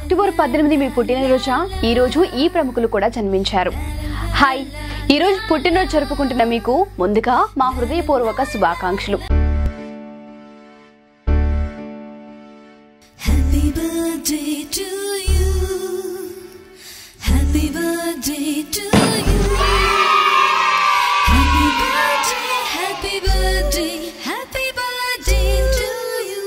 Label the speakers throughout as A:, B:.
A: October 18 మీ పుట్టినరోజా? ఈ రోజు ఈ ప్రముఖులు కూడా జన్మించారు. హాయ్, ఈ రోజు పుట్టినరోజు జరుపుకుంటున్న మీకు ముందుగా మా హృదయపూర్వక శుభాకాంక్షలు.
B: Happy birthday to you. Happy birthday to you. Happy birthday, happy birthday, happy birthday to you.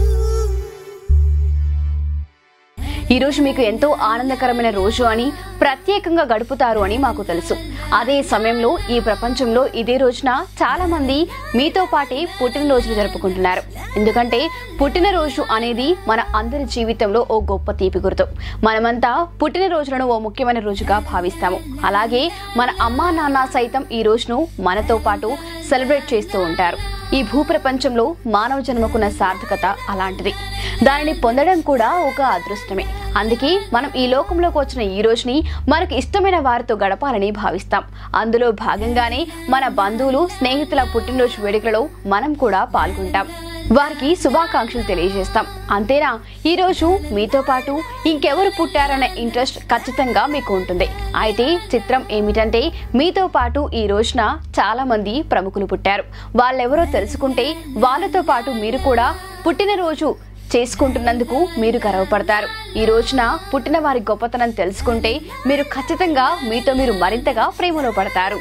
A: ఈ రోజు మీకు ఎంతో ఆనందకరమైన రోజు అని, ప్రత్యేకంగా గడుపుతారు అని మాకు తెలుసు. అదే సమయంలో ఈ ప్రపంచంలో ఇదే రోజున చాలా మంది మీతో పాటే పుట్టినరోజులు జరుపుకుంటున్నారు. ఎందుకంటే పుట్టినరోజు అనేది మన అందరి జీవితంలో ఓ గొప్ప తీపి గుర్తు. మనమంతా పుట్టినరోజులను ఓ ముఖ్యమైన రోజుగా భావిస్తాము. అలాగే మన అమ్మా నాన్న సైతం ఈ రోజును మనతో పాటు సెలబ్రేట్ చేస్తూ ఉంటారు. ఈ భూప్రపంచంలో మానవ జన్మకున్న సార్థకత అలాంటిది. దానిని పొందడం కూడా ఒక అదృష్టమే. అందుకే మనం ఈ లోకంలోకి వచ్చిన ఈ రోజుని మనకు ఇష్టమైన వారితో గడపాలని భావిస్తాం. అందులో భాగంగానే మన బంధువులు, స్నేహితుల పుట్టినరోజు వేడుకలలో మనం కూడా పాల్గొంటాం. వారికి శుభాకాంక్షలు తెలియజేస్తాం. అంతేనా, ఈ రోజు మీతో పాటు ఇంకెవరు పుట్టారనే ఇంట్రెస్ట్ ఖచ్చితంగా మీకు ఉంటుంది. అయితే చిత్రం ఏమిటంటే మీతో పాటు ఈ రోజున చాలా మంది ప్రముఖులు పుట్టారు. వాళ్ళెవరో తెలుసుకుంటే వాళ్ళతో పాటు మీరు కూడా పుట్టినరోజు చేసుకుంటున్నందుకు మీరు గర్వపడతారు. ఈ రోజున పుట్టిన వారి గొప్పతనం తెలుసుకుంటే మీరు ఖచ్చితంగా మీతో మీరు మరింతగా ప్రేమలో పడతారు.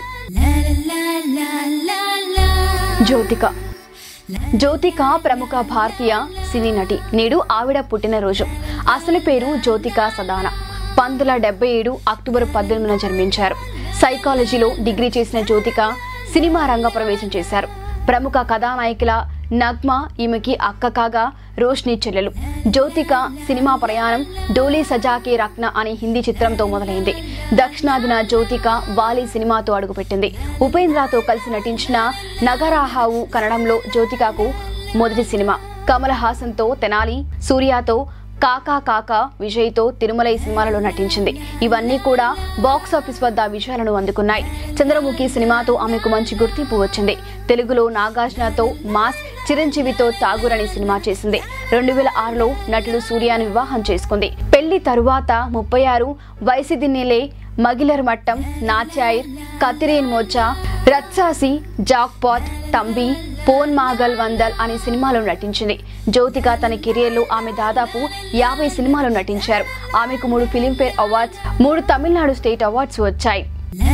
A: జ్యోతిక ప్రముఖ భారతీయ సినీ నటి. నేడు ఆవిడ పుట్టినరోజు. అసలు పేరు జ్యోతిక సదాన. 1977 అక్టోబర్ 18 జన్మించారు. సైకాలజీలో డిగ్రీ చేసిన జ్యోతిక సినిమా రంగ ప్రవేశం చేశారు. ప్రముఖ కథానాయకుల నగ్మా ఈమెకి అక్క కాగా రోష్ని చెల్లెలు. జ్యోతిక సినిమా ప్రయాణం డోలీ సజాకే రక్న అనే హిందీ చిత్రంతో మొదలైంది. దక్షిణాదిన జ్యోతిక వాలి సినిమాతో అడుగుపెట్టింది. ఉపేంద్రతో కలిసి నటించిన నగరాహావు కన్నడంలో జ్యోతికకు మొదటి సినిమా. కమల్ హాసన్తో తెనాలి, సూర్యతో కాకా కాకా, విజయ్తో తిరుమలై సినిమాలలో నటించింది. ఇవన్నీ కూడా బాక్సాఫీస్ వద్ద విజయాలను అందుకున్నాయి. చంద్రముఖి సినిమాతో ఆమెకు మంచి గుర్తింపు వచ్చింది. తెలుగులో నాగార్జునతో మాస్, చిరంజీవితో ఠాగూర్ అనే సినిమా చేసింది. 2006లో నటుడు సూర్యను వివాహం చేసుకుంది. పెళ్లి తరువాత 36 వయసిదిన్నిలే, మగిలర్ మట్టం, నాచాయిర్, కతిరేన్ మోచా, రత్సాసి, జాక్పాట్, తంబి, పోన్ మాగల్ వందల్ అనే సినిమాలో నటించింది. జ్యోతిక తన కెరియర్ లో ఆమె దాదాపు 50 సినిమాలు నటించారు. ఆమెకు 3 Filmfare awards, 3 Tamil Nadu state awards వచ్చాయి.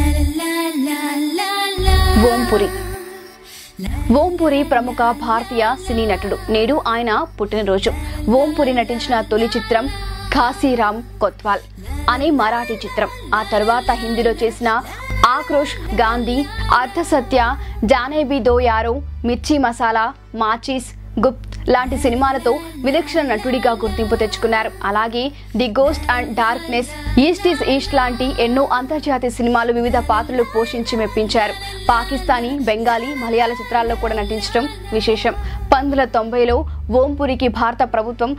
A: ఓం పురి ప్రముఖ భారతీయ సినీ నటుడు. నేడు ఆయన పుట్టినరోజు. ఓం పురి నటించిన తొలి చిత్రం కాశీరామ్ కొత్వాల్ అనే మరాఠీ చిత్రం. ఆ తర్వాత హిందీలో చేసిన ఆక్రోష్, గాంధీ, అర్థసత్య, జానేబీ దో యారో, మిర్చి మసాలా, మాచిస్, గుప్త్ లాంటి సినిమాలతో విలక్షణ నటుడిగా గుర్తింపు తెచ్చుకున్నారు. అలాగే the ghost and darkness, East is East లాంటి ఎన్నో అంతర్జాతీయ సినిమాలు వివిధ పాత్రలు పోషించి మెప్పించారు. పాకిస్తానీ, బెంగాలీ, మలయాళ చిత్రాల్లో కూడా నటించడం విశేషం. 1990లో ఓం పురికి భారత ప్రభుత్వం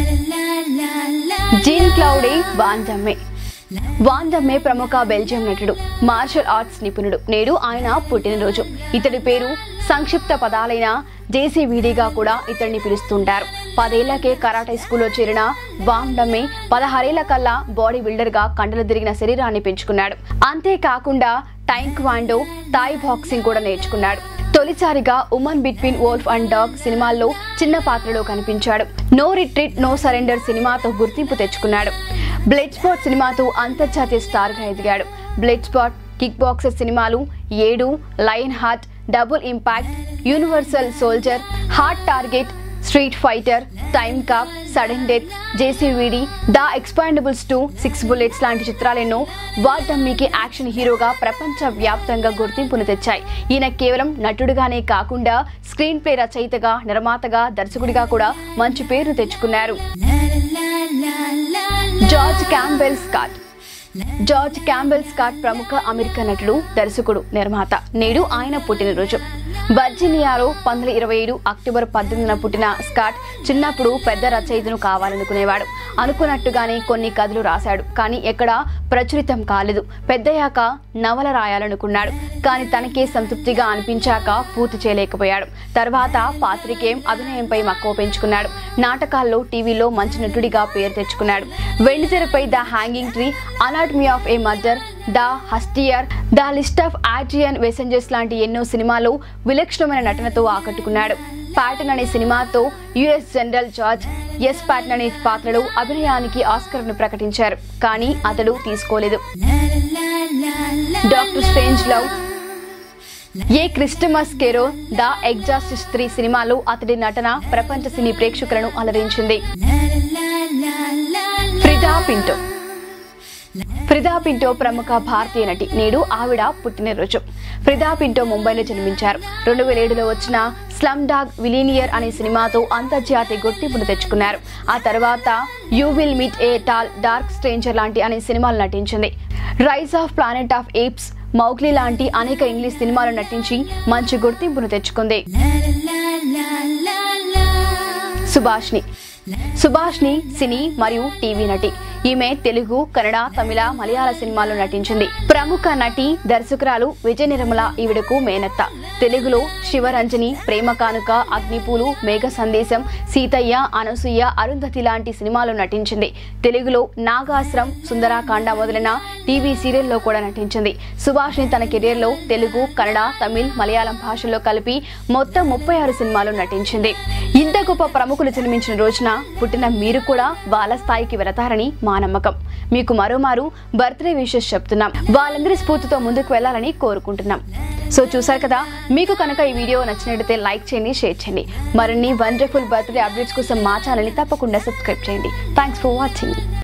A: జీన్ క్లౌడే వాన్ డమ్మే ప్రముఖ బెల్జియం నటుడు, మార్షల్ ఆర్ట్స్ నిపుణుడు. నేడు ఆయన పుట్టినరోజు. ఇతడి పేరు సంక్షిప్త పదాలైన జేసీవీడీగా కూడా ఇతడిని పిలుస్తుంటారు. 10 ఏళ్లకే కరాటే స్కూల్లో చేరిన వాన్ డమ్మే 16 ఏళ్ల కల్లా బాడీ బిల్డర్ గా కండలు తిరిగిన శరీరాన్ని పెంచుకున్నాడు. అంతేకాకుండా టైక్వాండో, థాయ్ బాక్సింగ్ కూడా నేర్చుకున్నాడు. తొలిసారిగా woman between wolf and dog సినిమాల్లో చిన్న పాత్రలో కనిపించాడు. నో రిట్రీట్ నో సరెండర్ సినిమాతో గుర్తింపు తెచ్చుకున్నాడు. బ్లడ్ స్పాట్ సినిమాతో అంతర్జాతీయ స్టార్ గా ఎదిగాడు. బ్లడ్ స్పాట్, కిక్ బాక్సర్ సినిమాలు 7, lion heart, double impact, universal soldier, hard target, street fighter, time cop, sudden death, JCVD, the expendables 2, 6 bullets లాంటి చిత్రాలెన్నో వాన్ డమ్మీకి యాక్షన్ హీరోగా ప్రపంచ వ్యాప్తంగా గుర్తింపును తెచ్చాయి. ఈయన కేవలం నటుడుగానే కాకుండా స్క్రీన్ ప్లే రచయితగా, నిర్మాతగా, దర్శకుడిగా కూడా మంచి పేరును తెచ్చుకున్నారు. జార్జ్ క్యాంబెల్ స్కాట్ ప్రముఖ అమెరికన్ నటుడు, దర్శకుడు, నిర్మాత. నేడు ఆయన పుట్టినరోజు. వర్జీనియాలో 1927 అక్టోబర్ 18న పుట్టిన స్కాట్ చిన్నప్పుడు పెద్ద రచయితను కావాలనుకునేవాడు. అనుకున్నట్టుగానే కొన్ని కథలు రాశాడు, కానీ ఎక్కడా ప్రచురితం కాలేదు. పెద్దయ్యాక నవల రాయాలనుకున్నాడు, కానీ తనకే సంతృప్తిగా అనిపించాక పూర్తి చేయలేకపోయాడు. తర్వాత పాత్రికేయం, అభినయంపై మక్కువ పెంచుకున్నాడు. నాటకాల్లో, టీవీలో మంచి నటుడిగా పేరు తెచ్చుకున్నాడు. వెండితెరపై the hanging tree, anatomy of a murder, the hustler, the list of Adrian Messenger లాంటి ఎన్నో సినిమాలు విలక్షణమైన నటనతో ఆకట్టుకున్నాడు. ప్యాటన్ అనే సినిమాతో US general George S Patton అనే పాత్రలో అభినయానికి ఆస్కర్ను ప్రకటించారు, కానీ అతడు తీసుకోలేదు. Doctor Strangelove, a Christmas carol, the exorcist 3 సినిమాలో అతడి నటన ప్రపంచ సినీ ప్రేక్షకులను అలరించింది. ఫ్రిదా పింటో ప్రముఖ భారతీయ నటి. నేడు ఆవిడ పుట్టినరోజు. ఫ్రిదా పింటో ముంబైలో జన్మించారు. 2007లో వచ్చిన స్లమ్ డాగ్ మిలీనియర్ అనే సినిమాతో అంతర్జాతీయ గుర్తింపును తెచ్చుకున్నారు. ఆ తర్వాత you will meet a tall dark stranger లాంటి అనే సినిమాలు నటించింది. Rise of planet of apes, Mowgli లాంటి అనేక ఇంగ్లీష్ సినిమాలు నటించి మంచి గుర్తింపును తెచ్చుకుంది. సుభాషిని సినీ మరియు టీవీ నటి. ఈమె తెలుగు, కన్నడ, తమిళ, మలయాళ సినిమాల్లో నటించింది. ప్రముఖ నటి, దర్శకురాలు విజయ నిర్మల ఈవిడకు మేనత్త. తెలుగులో శివరంజని, ప్రేమ కానుక, అగ్నిపూలు, మేఘ సందేశం, సీతయ్య, అనసూయ, అరుంధతి లాంటి సినిమాల్లో నటించింది. తెలుగులో నాగాశ్రం, సుందరాకాండ మొదలైన టీవీ సీరియల్లో కూడా నటించింది. సుభాషిని తన కెరీర్లో తెలుగు, కన్నడ, తమిళ్, మలయాళం భాషల్లో కలిపి మొత్తం 36 సినిమాలు నటించింది. ఇంత గొప్ప ప్రముఖులు జన్మించిన రోజున పుట్టిన మీరు కూడా వాళ్ళ స్థాయికి వెళతారని మా నమ్మకం. మీకు మరోమారు బర్త్డే విషెస్ చెప్తున్నాం. వాళ్ళందరి స్ఫూర్తితో ముందుకు వెళ్ళాలని కోరుకుంటున్నాం. సో చూసారు కదా, మీకు కనుక ఈ వీడియో నచ్చినట్లయితే లైక్ చేయండి, షేర్ చేయండి. మరిన్ని వండర్ఫుల్ బర్త్డే అప్డేట్స్ కోసం మా ఛానల్ని తప్పకుండా సబ్స్క్రైబ్ చేయండి. Thanks for watching.